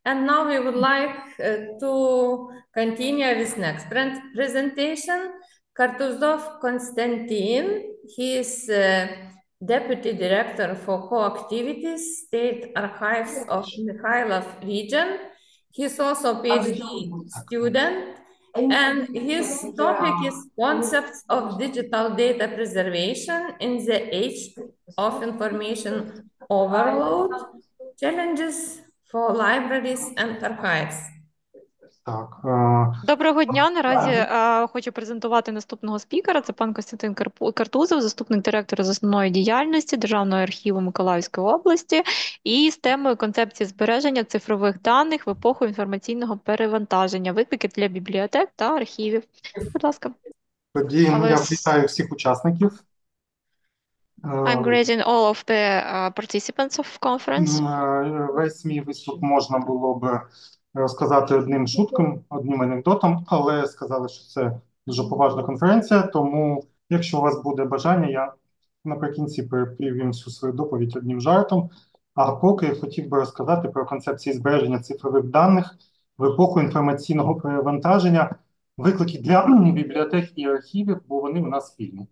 And now we would like to continue with next presentation. Kartuzov Konstantin, he is Deputy Director for Co-Activities, State Archives of Mikhailov region. He's also a PhD student, and his topic is concepts of digital data preservation in the age of information overload, challenges for libraries and archives. Так, Доброго дня. Наразі хочу презентувати наступного спікера. Це пан Костянтин Картузов, заступник директора з основної діяльності Державного архіву Миколаївської області і з темою концепції збереження цифрових даних в епоху інформаційного перевантаження, виклики для бібліотек та архівів. Будь ласка. тоді я вітаю всіх учасників. I'm greeting all of the participants of conference. Весь мій виступ можна було б розказати одним одним анекдотом, але сказали, що це дуже поважна конференція, тому якщо у вас буде бажання, я наприкінці привім всю свою доповідь одним жартом. А поки я хотів би розказати про концепції збереження цифрових даних в епоху інформаційного перевантаження, виклики для бібліотек і архівів, бо вони у нас спільні.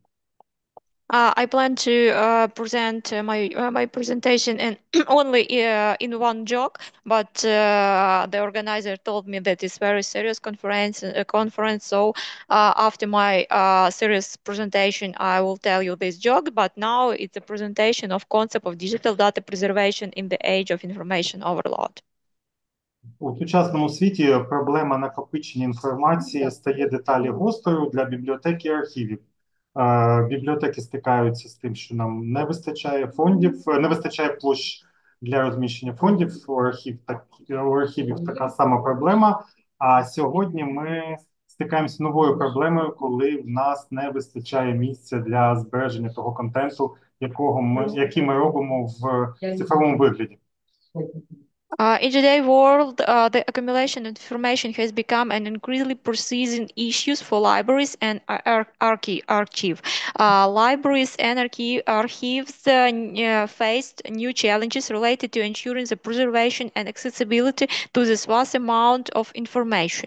I plan to present my presentation in only in one joke, but the organizer told me that it's very serious conference. So after my serious presentation, I will tell you this joke. But now it's a presentation of concept of digital data preservation in the age of information overload. У сучасному світі проблема накопичення інформації стає дедалі гострою для бібліотек і архівів. Бібліотеки стикаються з тим, що нам не вистачає фондів, не вистачає площ для розміщення фондів, у архівів така сама проблема. А сьогодні ми стикаємося з новою проблемою, коли в нас не вистачає місця для збереження того контенту, який ми робимо в цифровому вигляді. In today's world, the accumulation of information has become an increasingly persistent issue for libraries and archive. Libraries and archives faced new challenges related to ensuring the preservation and accessibility to this vast amount of information.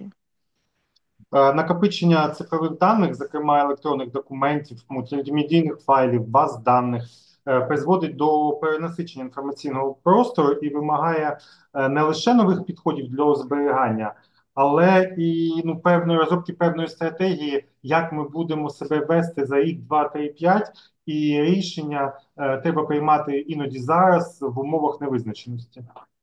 Накопичення цифрових даних, зокрема електронних документів, мультимедійних файлів, баз даних, призводить до перенасичення інформаційного простору і вимагає не лише нових підходів для зберігання, але і певної розробки певної стратегії, як ми будемо себе вести за рік, 2, 3, 5, і рішення треба приймати іноді зараз в умовах невизначеності.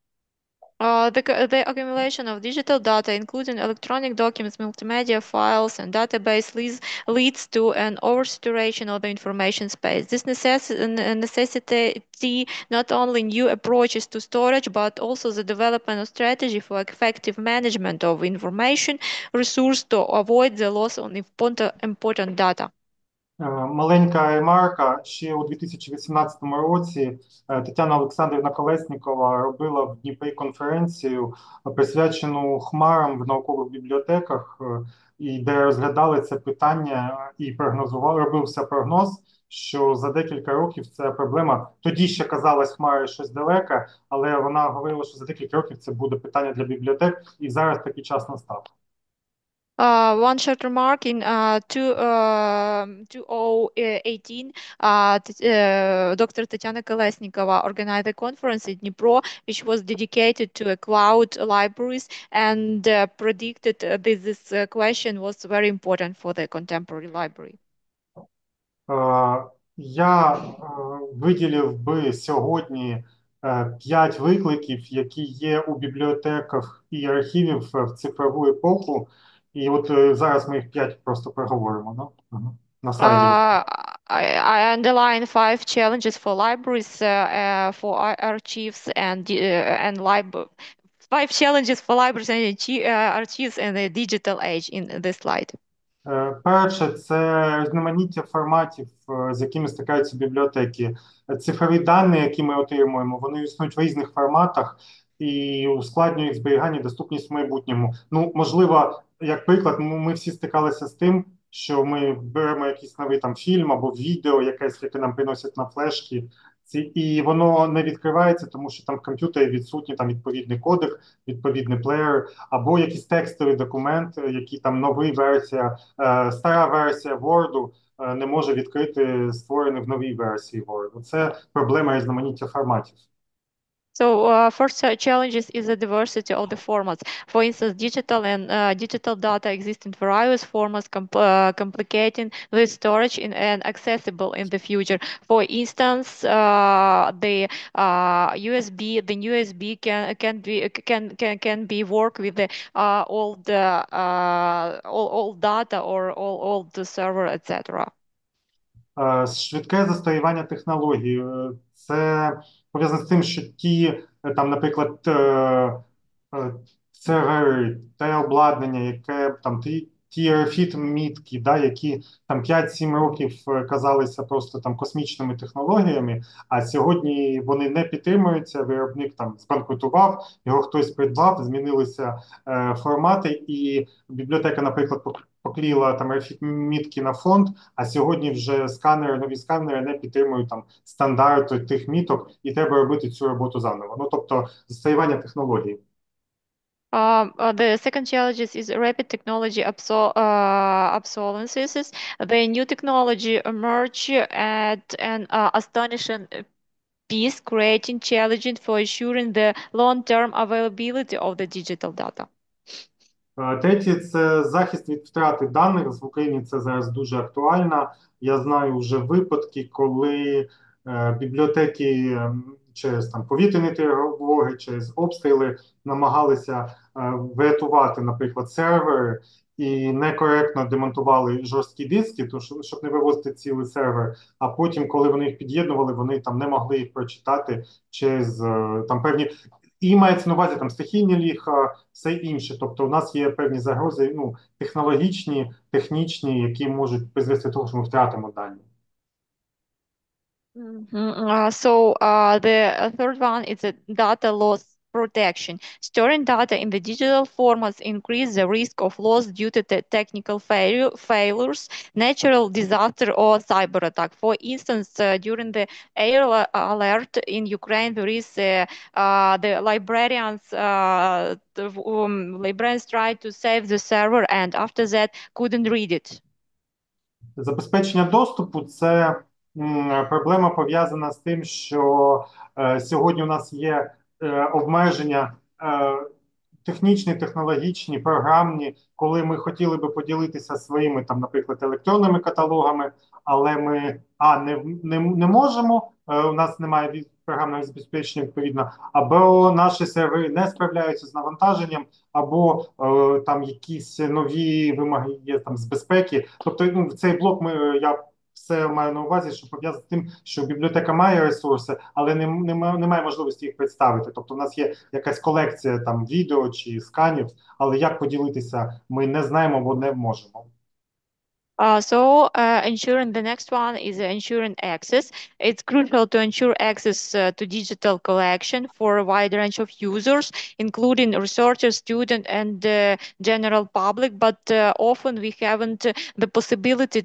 The accumulation of digital data, including electronic documents, multimedia files, and database leads to an oversaturation of the information space. This necessitates not only new approaches to storage, but also the development of strategy for effective management of information resource to avoid the loss of important data. Маленька ремарка. Ще у 2018 році Тетяна Олександрівна Колеснікова робила в Дніпрі конференцію, присвячену хмарам в наукових бібліотеках, і де розглядали це питання і робився прогноз, що за декілька років ця проблема, тоді ще казалось хмари щось далеке, але вона говорила, що за декілька років це буде питання для бібліотек, і зараз такий час настав. One short remark, in 2018, Dr. Tatiana Kolesnikova organized a conference in Dnipro, which was dedicated to cloud libraries, and predicted this question was very important for the contemporary library. Я виділив би сьогодні 5 викликів, які є у бібліотеках і архівів в цифрову епоху. І от зараз ми їх 5 просто проговоримо, на слайді. I underline 5 challenges for libraries, for archives, and 5 challenges for libraries and archives in the digital age in this slide. Перше, це різноманіття форматів, з якими стикаються бібліотеки. Цифрові дані, які ми отримуємо, вони існують в різних форматах і ускладнюють зберігання і доступність в майбутньому. Можливо, як приклад, ми всі стикалися з тим, що ми беремо якийсь новий фільм або відео, яке нам приносять на флешки. І воно не відкривається, тому що там в комп'ютері відсутній там відповідний кодек, відповідний плеєр, або якийсь текстовий документ, який там новий версія, стара версія Word не може відкрити створений в новій версії Word. Це проблема різноманіття форматів. So first challenges is the diversity of the formats. For instance, digital data exist in various formats, complicating the storage and accessible in the future. For instance, the new USB can be work with the old data or old server, etc. Швидке застарівання технологій. Це пов'язано з тим, що там, наприклад, сервери, те обладнання, яке там ті RFID-мітки, да, які там 5-7 років казалися просто там космічними технологіями, а сьогодні вони не підтримуються, виробник там збанкрутував, його хтось придбав, змінилися формати, і бібліотека, наприклад, покліла там RFID-мітки на фонд, а сьогодні вже нові сканери не підтримують там стандарти тих міток, і треба робити цю роботу заново. Ну, тобто, застарівання технологій. The second challenge is rapid technology obsolescence. The new technology emerge at an astonishing pace, creating challenges for ensuring the long-term availability of the digital data. Третє – це захист від втрати даних. В Україні це зараз дуже актуально. Я знаю вже випадки, коли бібліотеки через там повітряні тривоги, через обстріли намагалися врятувати, наприклад, сервери і некоректно демонтували жорсткі диски, щоб не вивозити цілий сервер. А потім, коли вони їх під'єднували, вони там не могли їх прочитати через там певні. І мається на увазі там стихійні лиха, все інше. Тобто у нас є певні загрози, ну, технологічні, технічні, які можуть призвести до того, що ми втратимо дані. The third one is a data loss protection. Storing data in the digital formats increase the risk of loss due to technical failures, natural disaster, or cyber attack. For instance, during the air alert in Ukraine, there is the librarians tried to save the server, and after that couldn't read it. Забезпечення доступу – це проблема пов'язана з тим, що сьогодні у нас є обмеження технічні, технологічні, програмні, коли ми хотіли би поділитися своїми, там, наприклад, електронними каталогами, але ми не можемо, у нас немає програмного забезпечення відповідно, або наші сервери не справляються з навантаженням, або там якісь нові вимоги є там з безпеки. Тобто, ну, цей блок я все маю на увазі, що пов'язано з тим, що бібліотека має ресурси, але немає можливості їх представити. Тобто, у нас є якась колекція там відео чи сканів, але як поділитися, ми не знаємо, бо не можемо. Ensuring the next one is ensuring access. It's crucial to ensure access to digital collection for a wide range of users, including researchers, students, and general public. But often we haven't the possibility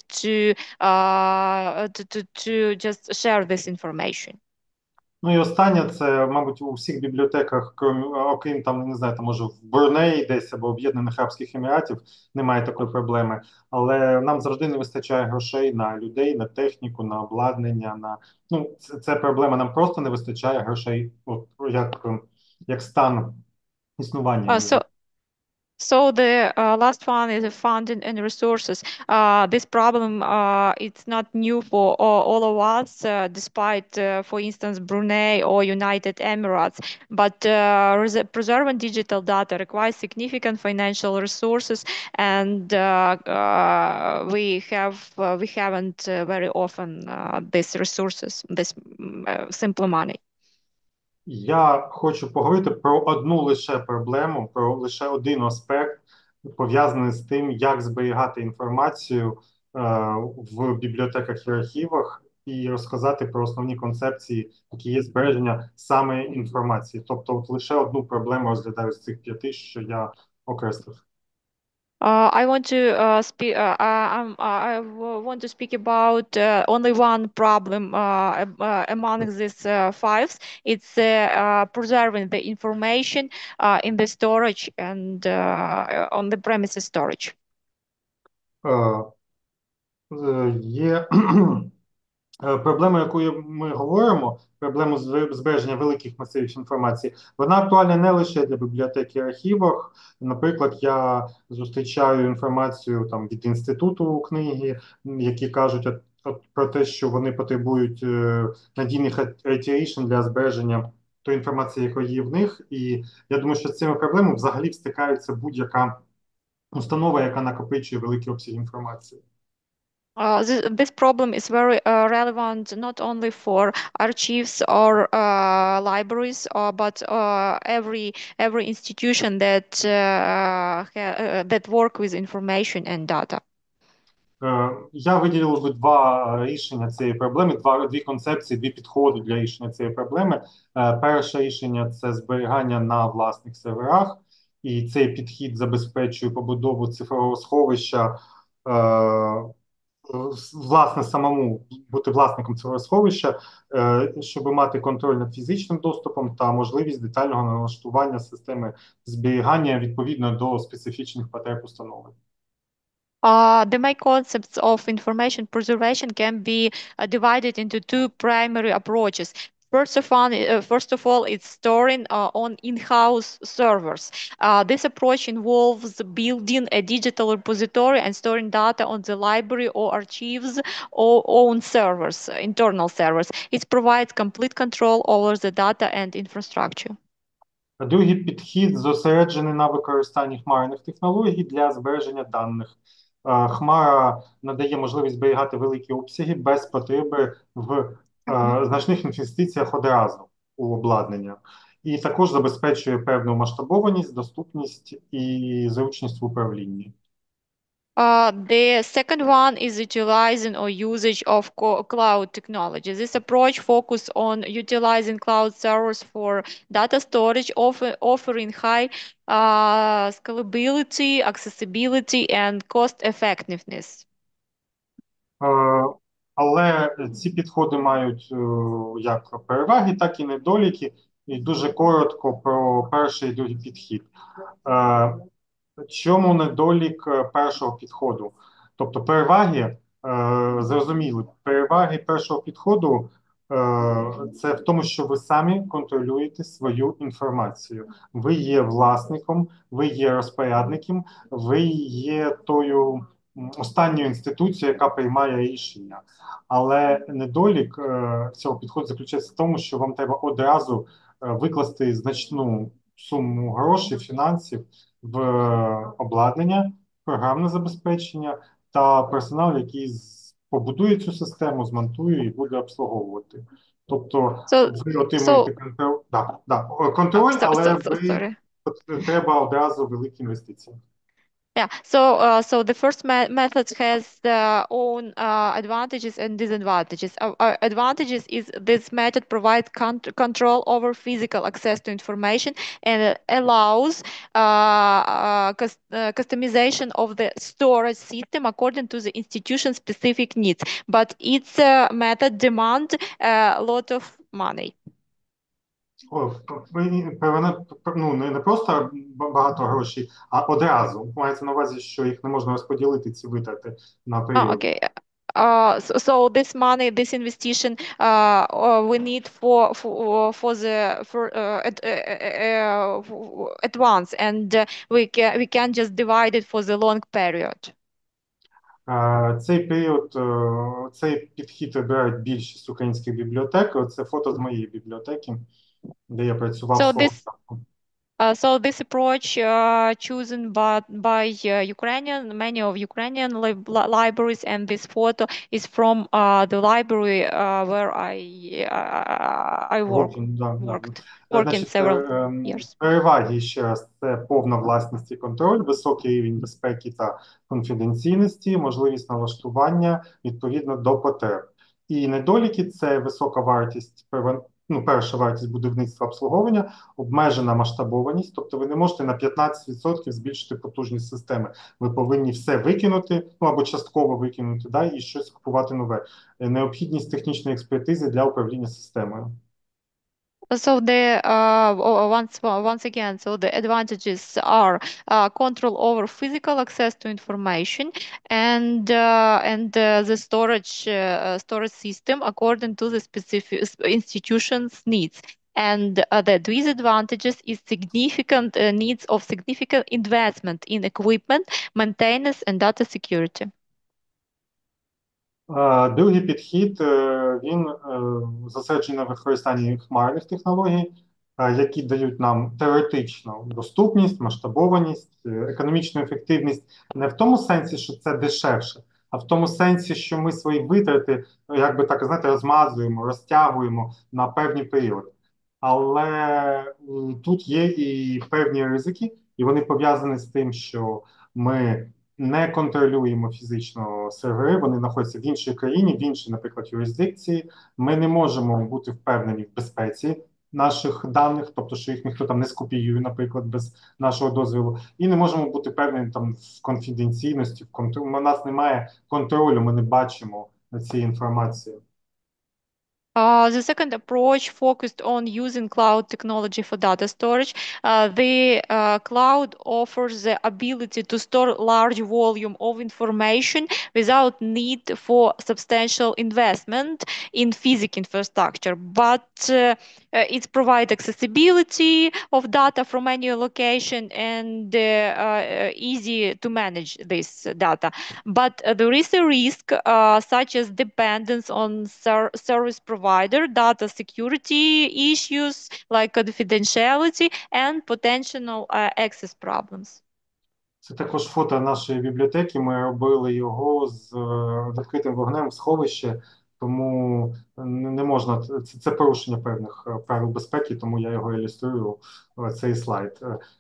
to just share this information. Ну і останнє, це, мабуть, у всіх бібліотеках, окрім там, не знаю, там, може в Брунеї десь або Об'єднаних Арабських Еміратів немає такої проблеми, але нам завжди не вистачає грошей на людей, на техніку, на обладнання, ну, це проблема, нам просто не вистачає грошей, от, як стан існування. So the last one is funding and resources. This problem it's not new for all of us, despite, for instance, Brunei or United Emirates. But preserving digital data requires significant financial resources, and we haven't very often these resources, this simple money. Я хочу поговорити про одну лише проблему, про лише один аспект, пов'язаний з тим, як зберігати інформацію в бібліотеках і архівах, і розказати про основні концепції, які є збереження саме інформації. Тобто, от лише одну проблему розглядаю з цих 5, що я окреслив. I want to speak. Want to speak about only one problem among these fives. It's preserving the information in the storage and on the premises storage. Є проблема, яку ми говоримо, проблему збереження великих масивів інформації, вона актуальна не лише для бібліотек і архівах. Наприклад, я зустрічаю інформацію там від інституту книги, які кажуть про те, що вони потребують надійних IT рішень для збереження тої інформації, яка є в них. І я думаю, що з цими проблемами взагалі стикається будь-яка установа, яка накопичує великі обсяги інформації. This problem is very relevant not only for archives or libraries, but every institution that work with information and data. Я виділив би два рішення цієї проблеми, дві концепції, дві підходи для рішення цієї проблеми. Перше рішення – це зберігання на власних серверах, і цей підхід забезпечує побудову цифрового сховища, власне, самому бути власником цього сховища, щоб мати контроль над фізичним доступом та можливість детального налаштування системи зберігання відповідно до специфічних потреб установи. The main concepts of information preservation can be divided into two primary approaches. First of all, it's storing on in-house servers. This approach involves building a digital repository and storing data on the library or archives or own servers, internal servers. It provides complete control over the data and infrastructure. Другий підхід зосереджений на використанні хмарних технологій для збереження даних. Хмара надає можливість зберігати великі обсяги без потреби в значних інвестиціях одразу у обладнання. І також забезпечує певну масштабованість, доступність і зручність в управлінні. The second one is utilizing or usage of cloud technology. This approach focuses on utilizing cloud servers for data storage, offering high scalability, accessibility, and cost effectiveness. Але ці підходи мають як переваги, так і недоліки. І дуже коротко про перший і другий підхід. Чому недолік першого підходу? Тобто переваги, зрозуміли, переваги першого підходу це в тому, що ви самі контролюєте свою інформацію. Ви є власником, ви є розпорядником, ви є тою останньою інституцією, яка приймає рішення. Але недолік цього підходу заключається в тому, що вам треба одразу викласти значну суму грошей, фінансів в обладнання, програмне забезпечення та персонал, який побудує цю систему, змонтує і буде обслуговувати. Тобто ви отримуєте контроль, але треба одразу великі інвестиції. Yeah, so the first method has their own advantages and disadvantages. Advantages is this method provides control over physical access to information and allows customization of the storage system according to the institution's specific needs. But its method demands a lot of money. Не просто багато грошей, а одразу. Мається на увазі, що їх не можна розподілити, ці витрати на період. Okay. So this money, this investigation, we need for at once, and we can just divide it for the long period. Цей підхід вибирають більшість українських бібліотек. Це фото з моєї бібліотеки, де я працював. So this approach chosen by many of Ukrainian libraries, and this photo is from the library where I worked several years. Переваги ще раз – це повна власність і контроль, високий рівень безпеки та конфіденційності, можливість налаштування відповідно до потреб. І недоліки – це висока вартість Ну, перша вартість будівництва обслуговування, обмежена масштабованість, тобто ви не можете на 15% збільшити потужність системи. Ви повинні все викинути, ну або частково викинути, да, і щось купувати нове. Необхідність технічної експертизи для управління системою. So the once again, so the advantages are control over physical access to information and the storage system according to the specific institution's needs. And the disadvantages is significant needs of significant investment in equipment, maintenance, and data security. Другий підхід він зосереджений на використанні хмарних технологій, які дають нам теоретично доступність, масштабованість, економічну ефективність не в тому сенсі, що це дешевше, а в тому сенсі, що ми свої витрати, як би так знаєте, розмазуємо, розтягуємо на певний період. Але тут є і певні ризики, і вони пов'язані з тим, що ми не контролюємо фізично сервери, вони знаходяться в іншій країні, в іншій, наприклад, юрисдикції. Ми не можемо бути впевнені в безпеці наших даних, тобто, що їх ніхто там не скопіює, наприклад, без нашого дозволу, і не можемо бути впевнені там в конфіденційності, в контролі. У нас немає контролю, ми не бачимо цієї інформації. The second approach focused on using cloud technology for data storage. The cloud offers the ability to store large volume of information without need for substantial investment in physical infrastructure, but it provides accessibility of data from any location and easy to manage this data. But there is a risk such as dependence on service provider, data security issues like confidentiality and potential access problems. Це також фото нашої бібліотеки. Ми робили його з відкритим вогнем в сховище, тому не можна це порушення певних правил безпеки, тому я його ілюструю цей слайд.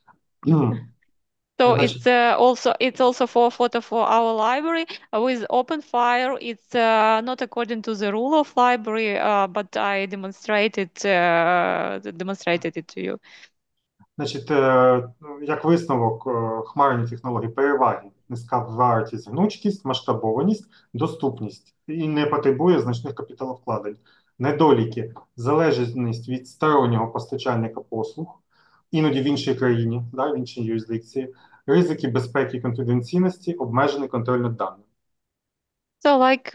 So Значить, it's also for photo for our library with OpenFire. It's not according to the rule of library, but I demonstrated it to you. Значить, як висновок, хмарні технології переваги, низька вартість, гнучкість, масштабованість, доступність і не потребує значних капіталовкладень. Недоліки, залежність від стороннього постачальника послуг, іноді в іншій країні, да, в іншій юрисдикції, ризики безпеки і конфіденційності, обмежений контроль над даними. So, like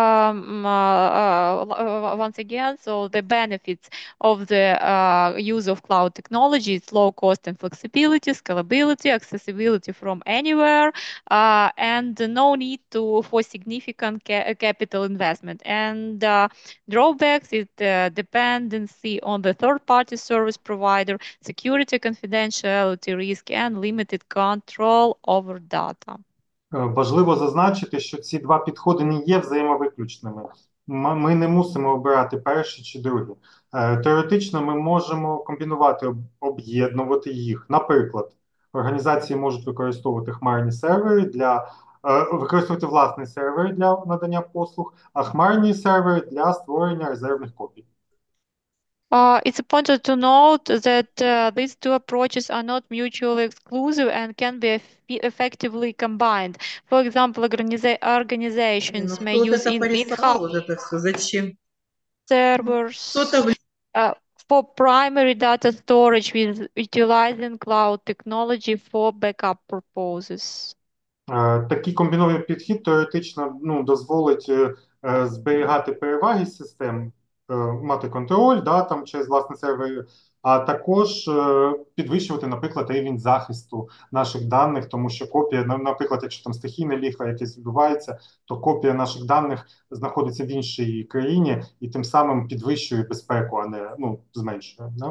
once again, so the benefits of the use of cloud technology is low cost and flexibility, scalability, accessibility from anywhere, and no need for significant capital investment. And drawbacks is the dependency on the third-party service provider, security, confidentiality risk, and limited control over data. Важливо зазначити, що ці два підходи не є взаємовиключними. Ми не мусимо обирати перший чи другий. Теоретично ми можемо комбінувати, об'єднувати їх. Наприклад, організації можуть використовувати хмарні сервери для використовувати власні сервери для надання послуг, а хмарні сервери для створення резервних копій. It's important to note that these two approaches are not mutually exclusive and can be effectively combined. For example, organizations may use in-house вот это все. Зачем? servers Кто-то for primary data storage with utilizing cloud technology for backup purposes. Такий комбінований підхід теоретично дозволить зберігати переваги систем, мати контроль, да, там через власні сервери, а також підвищувати, наприклад, рівень захисту наших даних, тому що копія, наприклад, якщо там стихійне лихо якесь відбувається, то копія наших даних знаходиться в іншій країні і тим самим підвищує безпеку, а не зменшує. Да?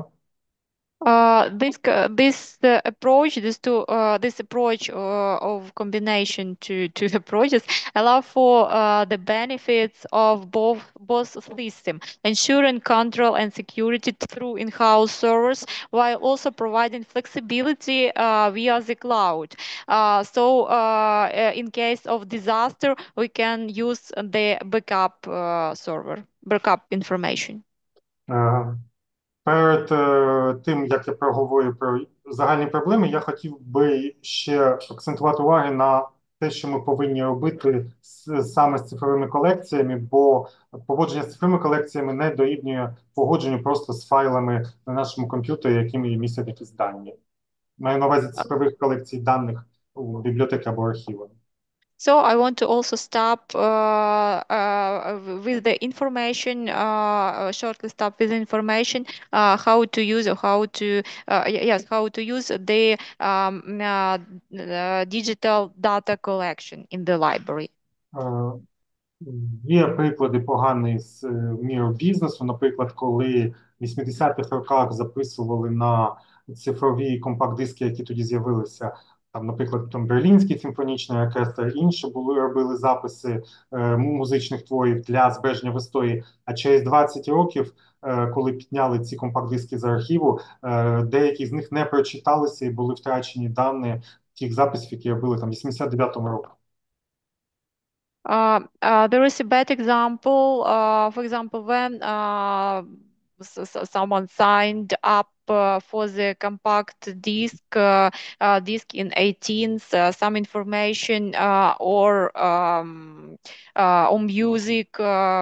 This approach of combination to approaches allow for the benefits of both systems, ensuring control and security through in-house servers, while also providing flexibility via the cloud. In case of disaster, we can use the backup server, backup information. Перед тим, як я проговорю про загальні проблеми, я хотів би ще акцентувати увагу на те, що ми повинні робити саме з цифровими колекціями, бо поводження з цифровими колекціями не дорівнює погодженню просто з файлами на нашому комп'ютері, якими містять якісь дані. Маю на увазі цифрових колекцій даних у бібліотеки або архіви. So I want to also stop with the information, shortly stop with information, how to use or how to, yes, how to use the digital data collection in the library. Е, Є приклади погані з міру бізнесу, наприклад, коли в 80-х роках записували на цифрові компакт-диски, які тоді з'явилися. Там, наприклад, там Берлінський симфонічний оркестр, інші робили записи музичних творів для збереження в історії. А через 20 років, коли підняли ці компакт-диски з архіву, деякі з них не прочиталися і були втрачені дані тих записів, які робили там в 89-му році. There is a bad example. For example, when someone signed up for the compact disc in 18th, some information or music.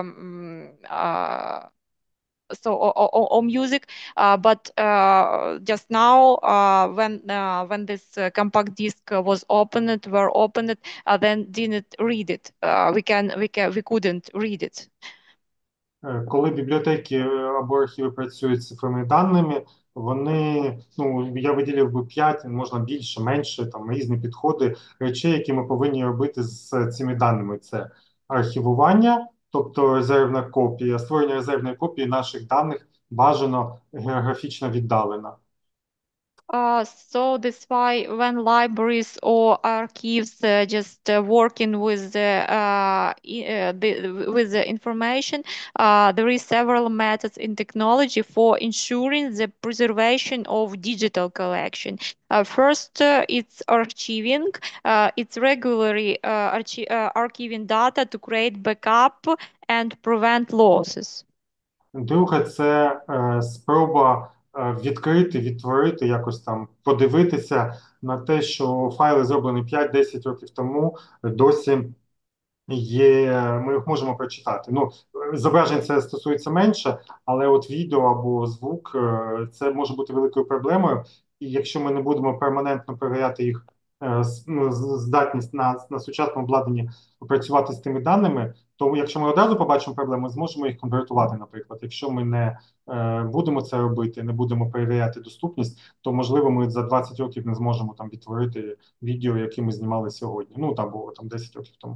Or music, but just now when this compact disc was opened, then didn't read it. We couldn't read it. Коли бібліотеки або архіви працюють з цифровими даними, вони, ну, я виділив би 5, можна більше, менше, там різні підходи речей, які ми повинні робити з цими даними. Це архівування, тобто резервна копія, створення резервної копії наших даних бажано географічно віддалена. So that's why when libraries or archives just working with the information, there is several methods in technology for ensuring the preservation of digital collection. First, it's archiving. It's regularly archiving data to create backup and prevent losses. Друге, це спроба відкрити, відтворити, якось там подивитися на те, що файли зроблені 5-10 років тому, досі є, ми їх можемо прочитати. Ну, зображень це стосується менше, але от відео або звук це може бути великою проблемою. І якщо ми не будемо перманентно перевіряти їх здатність на сучасному обладнанні працювати з тими даними, то якщо ми одразу побачимо проблему, зможемо їх конвертувати, наприклад. Якщо ми не будемо це робити, не будемо перевіряти доступність, то можливо ми за 20 років не зможемо там відтворити відео, які ми знімали сьогодні. Ну там було там 10 років тому.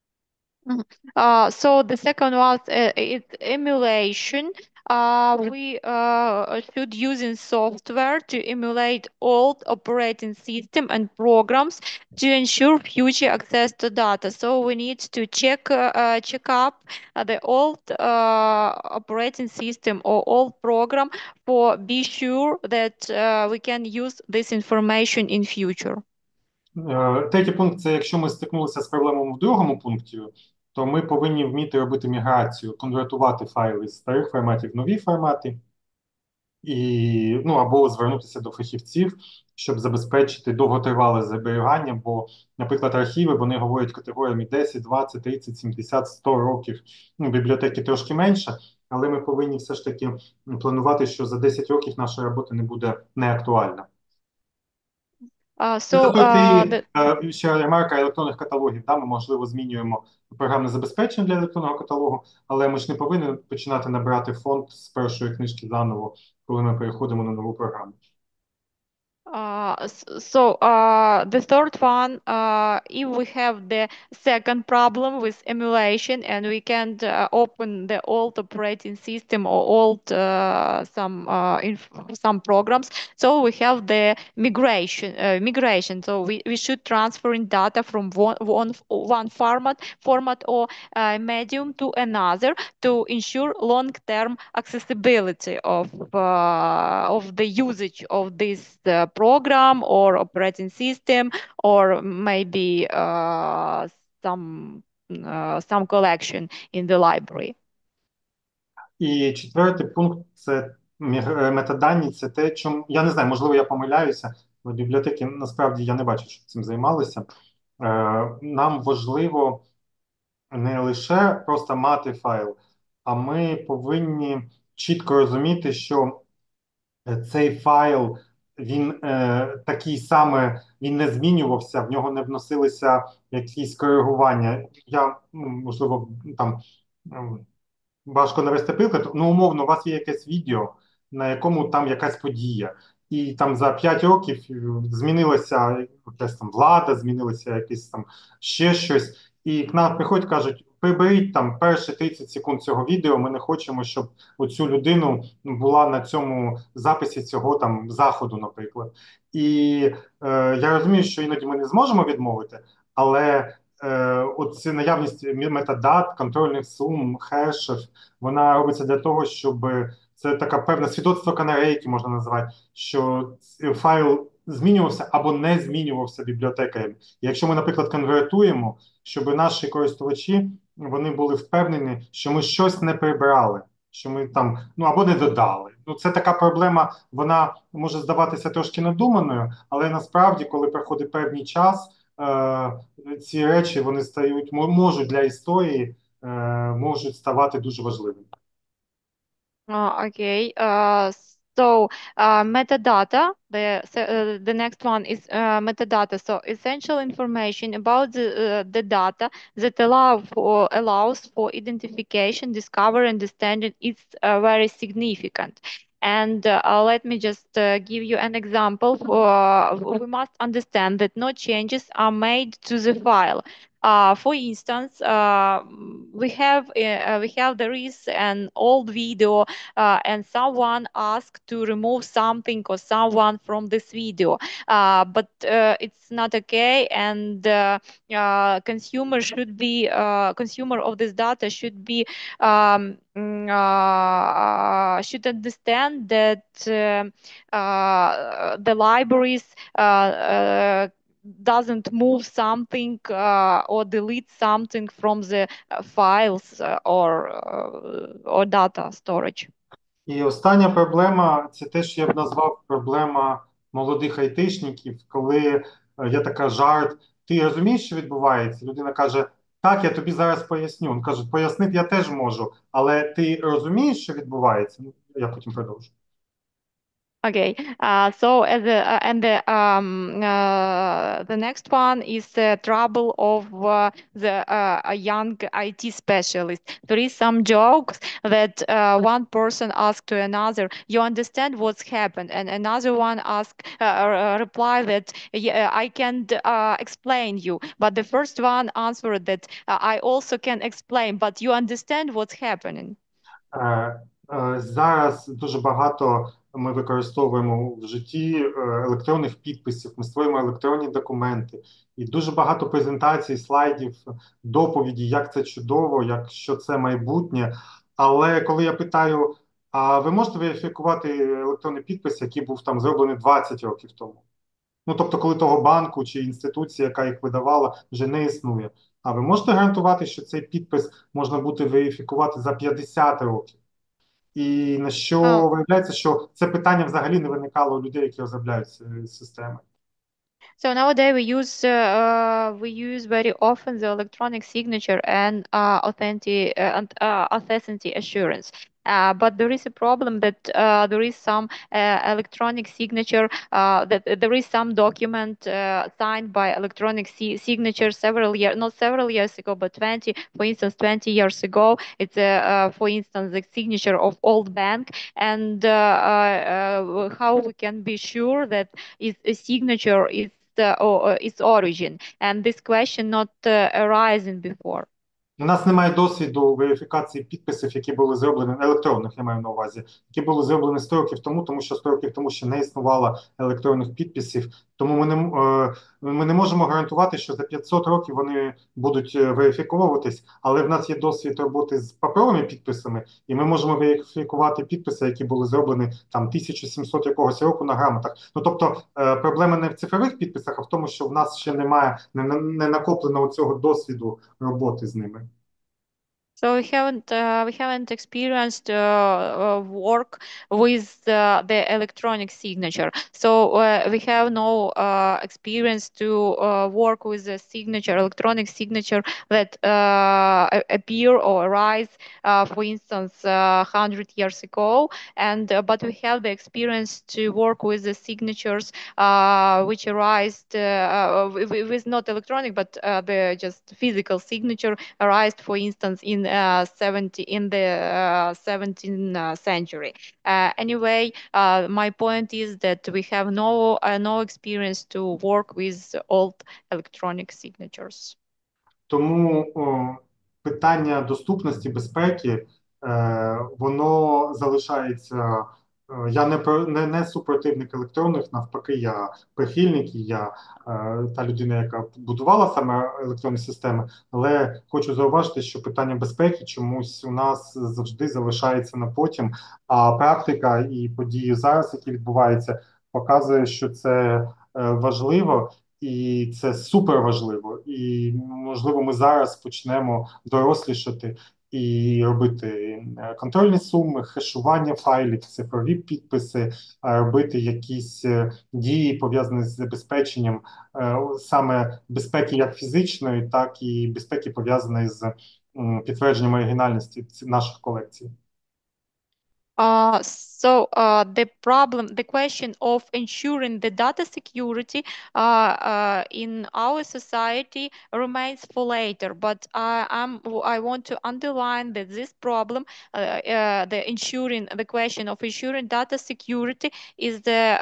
So the second one is emulation. We should using software to emulate old operating system and programs to ensure future access to data. So we need to check up the old operating system or old program for be sure that we can use this information in future. Третій пункт – це якщо ми стикнулися з проблемами в другому пункті, то ми повинні вміти робити міграцію, конвертувати файли з старих форматів в нові формати, і, ну, або звернутися до фахівців, щоб забезпечити довготривале зберігання, бо, наприклад, архіви, вони говорять категоріями 10, 20, 30, 70, 100 років. Ну, бібліотеки трошки менше, але ми повинні все ж таки планувати, що за 10 років наша робота не буде неактуальна. Ще ремарка електронних каталогів. Да, ми, можливо, змінюємо програмне забезпечення для електронного каталогу, але ми ж не повинні починати набирати фонд з першої книжки заново, коли ми переходимо на нову програму. The third one, if we have the second problem with emulation and we can't open the old operating system or old some programs, so we have the migration. So we should transfer in data from one format or medium to another to ensure long-term accessibility of the usage of this program or operating system or maybe some collection in the library. І четвертий пункт – це метадані це те, чому я не знаю, можливо, я помиляюся. В бібліотеки насправді я не бачу, що цим займалися. Нам важливо не лише просто мати файл, а ми повинні чітко розуміти, що цей файл він такий саме, він не змінювався, в нього не вносилися якісь коригування. Я, можливо, там важко навести приклад. Ну, умовно, у вас є якесь відео, на якому там якась подія, і там за 5 років змінилася якась там влада, змінилося якесь там ще щось. І к нам приходять, кажуть, приберіть там перші 30 секунд цього відео. Ми не хочемо, щоб оцю людину була на цьому записі цього там заходу, наприклад. І я розумію, що іноді ми не зможемо відмовити, але оці наявність метадат, контрольних сум, хешів, вона робиться для того, щоб це така певне свідоцтво канарейки, можна назвати, що файл змінювався або не змінювався бібліотекарем. Якщо ми, наприклад, конвертуємо, щоб наші користувачі вони були впевнені, що ми щось не прибрали, що ми там або не додали. Ну, це така проблема, вона може здаватися трошки надуманою, але насправді, коли проходить певний час, ці речі вони стають, можуть для історії, можуть ставати дуже важливими. Okay. So metadata, the next one is metadata. So essential information about the data that allows for identification, discovery, understanding is very significant. And let me just give you an example. We must understand that no changes are made to the file. For instance, there is an old video and someone asked to remove something or someone from this video, but it's not okay, and consumer of this data should be should understand that the libraries doesn't move something or delete something from the files or data storage. І остання проблема це те, що я б назвав проблема молодих айтишників, коли є така жарт, ти розумієш, що відбувається? Людина каже, так, я тобі зараз поясню. Він каже, пояснити я теж можу, але ти розумієш, що відбувається? Ну, я потім продовжу. Okay, so the next one is the trouble of the young IT specialist. There is some jokes that one person asked to another, "You understand what's happened?" And another one reply that, "Yeah, I can't explain you." But the first one answered that, "I also can explain, but you understand what's happening." Зараз дуже багато ми використовуємо в житті електронних підписів, ми створюємо електронні документи і дуже багато презентацій, слайдів, доповіді, як це чудово, що це майбутнє. Але коли я питаю, а ви можете верифікувати електронний підпис, який був там зроблений 20 років тому? Ну, тобто, коли того банку чи інституції, яка їх видавала, вже не існує. А ви можете гарантувати, що цей підпис можна буде верифікувати за 50 років? І на що виявляється, що це питання взагалі не виникало у людей, які розробляють системи. So nowadays we use very often the electronic signature and authenticity assurance. But there is a problem that there is some electronic signature, that there is some document signed by electronic signature not several years ago, but 20 years ago. It's for instance, the signature of old bank, and how we can be sure that a signature is its origin, and this question not arisen before. У нас немає досвіду верифікації підписів, які були зроблені, електронних, я маю на увазі, які були зроблені 100 років тому, тому що 100 років тому ще не існувало електронних підписів. Тому ми не можемо гарантувати, що за 500 років вони будуть верифіковуватись, але в нас є досвід роботи з паперовими підписами, і ми можемо верифікувати підписи, які були зроблені там 1700 якогось року на грамотах. Ну, тобто проблема не в цифрових підписах, а в тому, що в нас ще немає, не накоплено цього досвіду роботи з ними. So we haven't experienced work with the electronic signature. So we have no experience to work with the signature, electronic signature that appear or arise, for instance, 100 years ago. And but we have the experience to work with the signatures which arised with not electronic, but the just physical signature arised, for instance, in the 17th century. Anyway, my point is that we have no experience to work with old electronic signatures. Тому питання доступності безпеки, воно залишається. Я не супротивник електронних, навпаки, я прихильник, і я та людина, яка будувала саме електронні системи, але хочу зауважити, що питання безпеки чомусь у нас завжди залишається на потім, а практика і події зараз, які відбуваються, показує, що це важливо. І це супер важливо. І можливо, ми зараз почнемо дорослішати і робити контрольні суми, хешування файлів, цифрові підписи, робити якісь дії пов'язані з забезпеченням саме безпеки як фізичної, так і безпеки пов'язаної з підтвердженням оригінальності наших колекцій. The question of ensuring the data security in our society remains for later. But I want to underline that this problem, the question of ensuring data security, is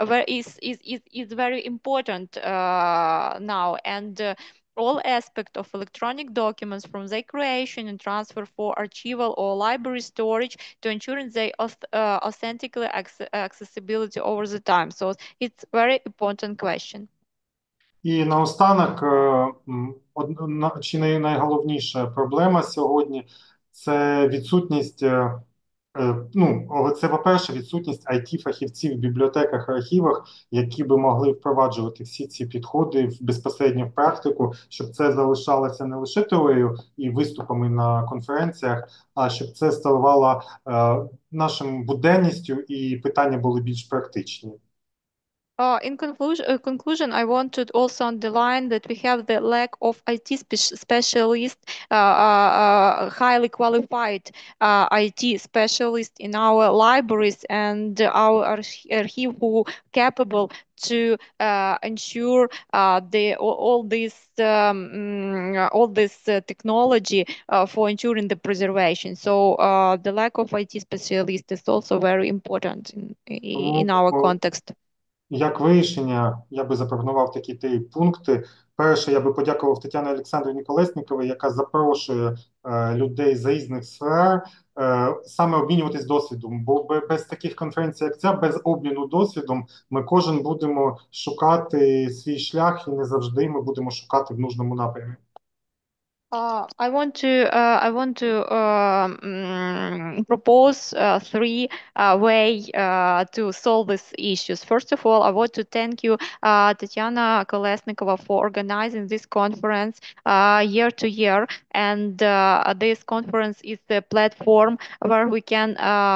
very important now, and all aspects of electronic documents, from their creation and transfer for archival or library storage to ensuring their authentically accessibility over the time. So it's very important question. І наостанок, чи не найголовніша проблема сьогодні – це відсутність. Це, по-перше, відсутність IT-фахівців в бібліотеках і архівах, які би могли впроваджувати всі ці підходи безпосередньо в практику, щоб це залишалося не лише теорією і виступами на конференціях, а щоб це ставало нашим буденністю і питання були більш практичні. In conclusion, I want to also underline that we have the lack of IT specialists, highly qualified IT specialists in our libraries and our archive who capable to ensure all this technology for ensuring the preservation. So the lack of IT specialists is also very important in our context. Як вирішення, я би запропонував такі 3 пункти. Перше, я би подякував Тетяні Олександрівні Колєсніковій, яка запрошує людей з різних сфер саме обмінюватись досвідом, бо без таких конференцій, як ця, без обміну досвідом, ми кожен будемо шукати свій шлях і не завжди ми будемо шукати в нужному напрямі. I want to propose 3 ways to solve these issues. First of all, I want to thank you, Tatiana Kolesnikova, for organizing this conference year to year. And this conference is the platform where we can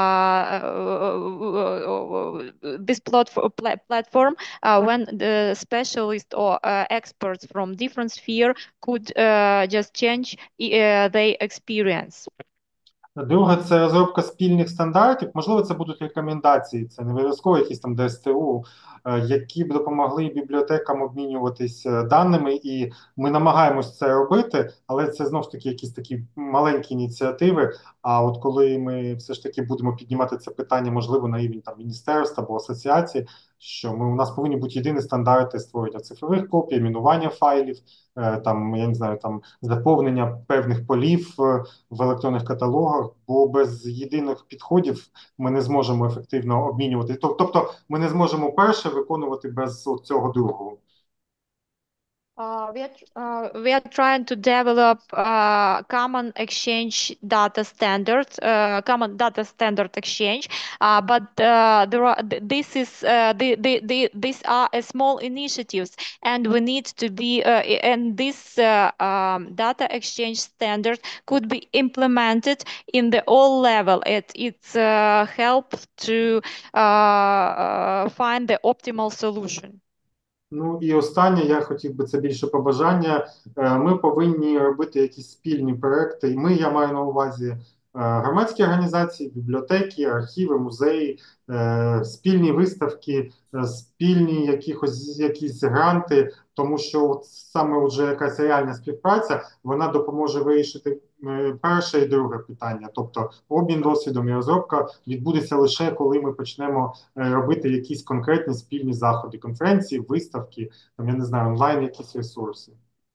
this platform when the specialists or experts from different sphere could just change their experience. Друге, це розробка спільних стандартів. Можливо, це будуть рекомендації, це не обов'язково якісь там ДСТУ, які б допомогли бібліотекам обмінюватись даними, і ми намагаємось це робити, але це знов ж таки якісь такі маленькі ініціативи. А от коли ми все ж таки будемо піднімати це питання, можливо, на рівень там міністерства або асоціації, що у нас повинні бути єдині стандарти створення цифрових копій, мінування файлів, там я не знаю, там заповнення певних полів в електронних каталогах, бо без єдиних підходів ми не зможемо ефективно обмінювати. Тобто ми не зможемо перше виконувати без цього другого. We are trying to develop common exchange data standards, common data standard exchange. But there are this is these are small initiatives, and we need to be and this data exchange standard could be implemented in the all level. It's help to find the optimal solution. Ну і останнє, я хотів би це більше побажання. Ми повинні робити якісь спільні проекти. І ми, я маю на увазі громадські організації, бібліотеки, архіви, музеї, спільні виставки, спільні якісь гранти, тому що от саме вже якась реальна співпраця, вона допоможе вирішити перше і друге питання. Тобто обмін досвідом і розробка відбудеться лише коли ми почнемо робити якісь конкретні спільні заходи, конференції, виставки, там, я не знаю, онлайн якісь ресурси.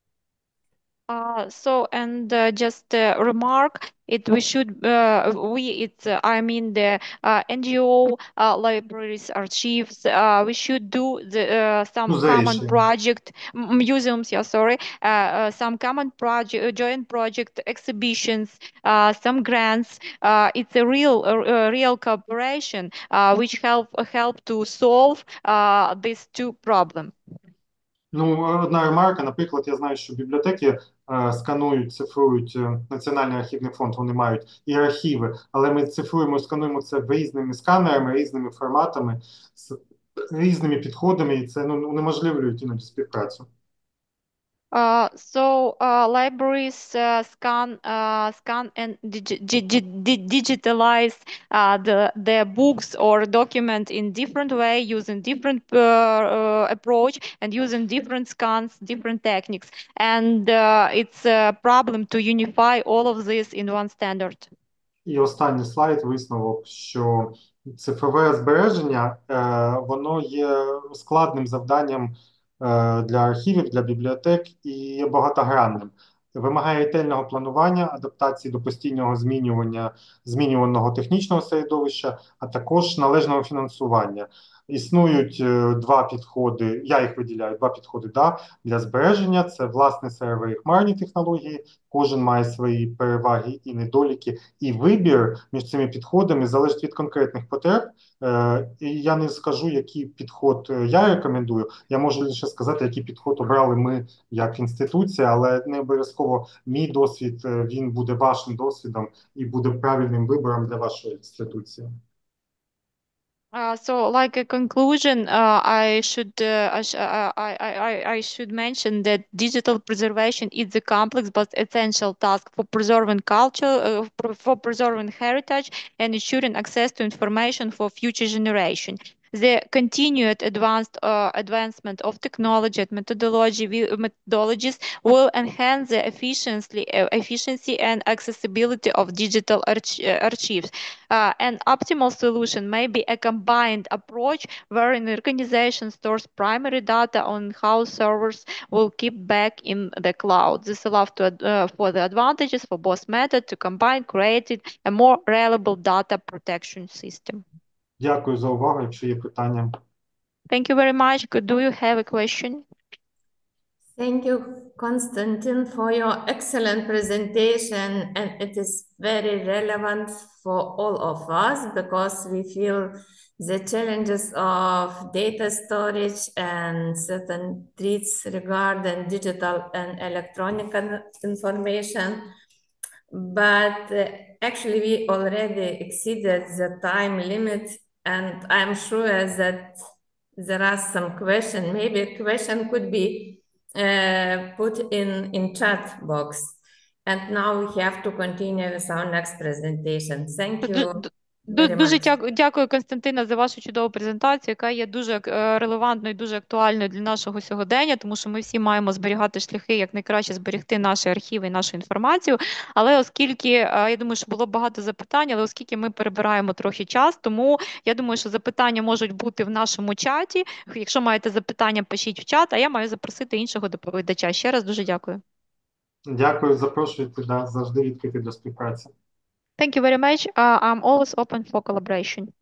Just a remark, I mean the NGO, libraries, archives, we should do some common project, museums, yeah, sorry, some common project, joint project exhibitions, some grants. It's a real cooperation, which help to solve these two problems. Ну, одна ремарка, наприклад, я знаю, що бібліотеки сканують, цифрують Національний архівний фонд, вони мають і архіви, але ми цифруємо, скануємо це різними сканерами, різними форматами, з різними підходами, і це унеможливлює іноді співпрацю. Libraries scan and digitalize the books or document in different way, using different approach and using different scans, different techniques. And it's a problem to unify all of this in one standard. І останній слайд, висновок, що цифрове збереження, воно є складним завданням для архівів, для бібліотек і багатогранним. Вимагає ретельного планування, адаптації до постійного змінюваного технічного середовища, а також належного фінансування. Існують два підходи, я їх виділяю, два підходи для збереження. Це власне сервери і хмарні технології, кожен має свої переваги і недоліки, і вибір між цими підходами залежить від конкретних потреб. І я не скажу, який підход я рекомендую, я можу лише сказати, який підход обрали ми як інституція, але не обов'язково мій досвід, він буде вашим досвідом і буде правильним вибором для вашої інституції. Like a conclusion, I should mention that digital preservation is a complex but essential task for preserving culture, for preserving heritage, and ensuring access to information for future generation. The continued advancement of technology and methodologies will enhance the efficiency and accessibility of digital archives. An optimal solution may be a combined approach where an organization stores primary data on house servers will keep back in the cloud. This allows for the advantages for both methods to combine, creating a more reliable data protection system. Дякую за увагу, якщо є питання. Thank you very much. Do you have a question? Thank you, Konstantin, for your excellent presentation, and it is very relevant for all of us because we feel the challenges of data storage and certain threats regarding digital and electronic information. But actually, we already exceeded the time limit, and I'm sure that there are some questions. Maybe a question could be put in chat box. And now we have to continue with our next presentation. Thank you. Дуже дякую, Константина, за вашу чудову презентацію, яка є дуже релевантною і дуже актуальною для нашого сьогодення, тому що ми всі маємо зберігати шляхи, як найкраще зберегти наші архіви і нашу інформацію. Але оскільки, я думаю, що було багато запитань, але оскільки ми перебираємо трохи час, тому я думаю, що запитання можуть бути в нашому чаті. Якщо маєте запитання, пишіть в чат, а я маю запросити іншого доповідача. Ще раз дуже дякую. Дякую, запрошуйте, завжди відкритий до співпраці. Thank you very much. I'm always open for collaboration.